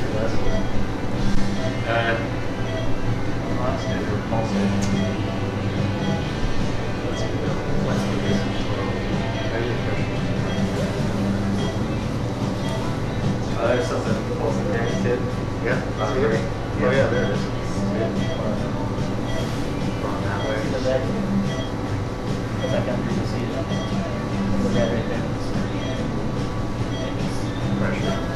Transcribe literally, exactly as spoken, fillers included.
Uh, last day we're pulsing. Let's do this. Let's do this. Uh, there's something pulsing there, too. Yeah, that's good. Oh yeah, there it is. Going that way. Go back. Go back under the seat. Look at it right there. Pressure.